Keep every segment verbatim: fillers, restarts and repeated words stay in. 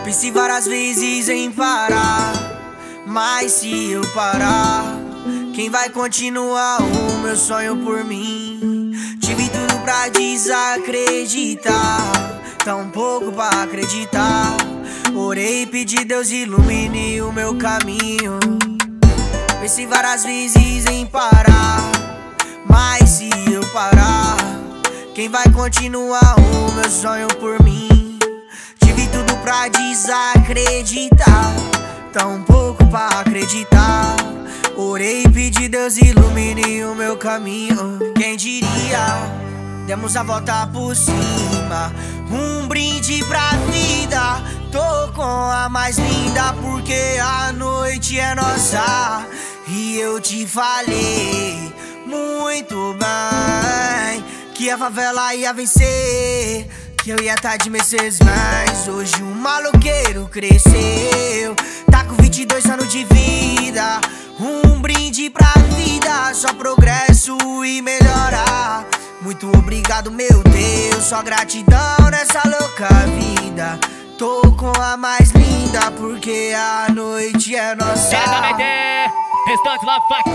Pensei várias vezes em parar, mas se eu parar, quem vai continuar o meu sonho por mim? Tive tudo pra desacreditar, tão pouco pra acreditar. Orei e pedi Deus ilumine o meu caminho. Pensei várias vezes em parar, mas se eu parar, quem vai continuar o meu sonho por mim? Tive tudo pra desacreditar, tão pouco pra acreditar. Orei e pedi Deus ilumine o meu caminho. Quem diria, demos a volta por cima, um brinde pra vida. Tô com a mais linda porque a noite é nossa. E eu te falei muito bem que a favela ia vencer, que eu ia tá de Mercedes, mas hoje um maloqueiro cresceu. Tá com vinte e dois anos de vida, um brinde pra vida, só progresso e melhorar. Muito obrigado, meu Deus, só gratidão nessa louca vida. Tô com a mais linda porque a noite é nossa. Restante lá, fuck.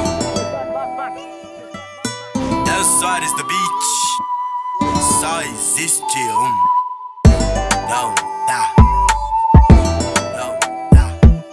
El Soares do beat. Só existe um. Não dá. Não dá.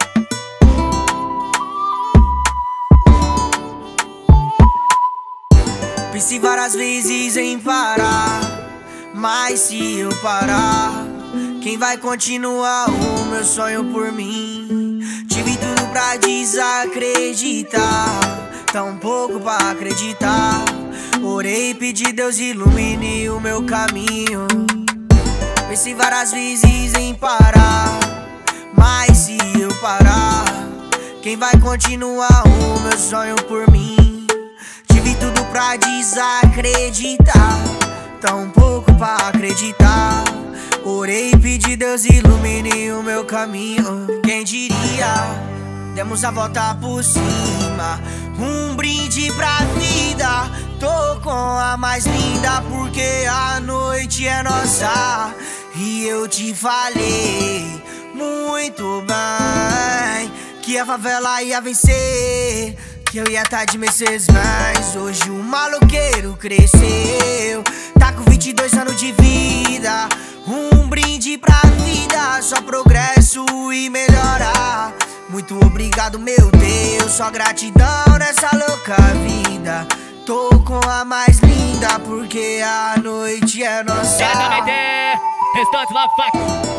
Pensei várias vezes em parar, mas se eu parar, quem vai continuar o meu sonho por mim? Tive tudo pra desacreditar, tão pouco pra acreditar. Orei e pedi Deus ilumine o meu caminho. Pensei várias vezes em parar, mas se eu parar, quem vai continuar o meu sonho por mim? Tive tudo pra desacreditar, tão pouco pra acreditar. Orei e pedi Deus ilumine o meu caminho. Quem diria, demos a volta por cima, um brinde pra vida. Tô com a mais linda porque a noite é nossa. E eu te falei muito bem que a favela ia vencer, que eu ia tá de Mercedes, mas hoje um maloqueiro cresceu. Tá com vinte e dois anos de vida, um brinde pra vida, só progresso e melhorar. Muito obrigado, meu Deus, só gratidão nessa louca vida. Tô com a mais linda porque a noite é nossa. Restante lá, fuck.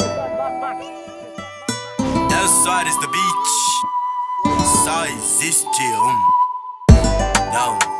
El Soares do beat. Só existe um. Não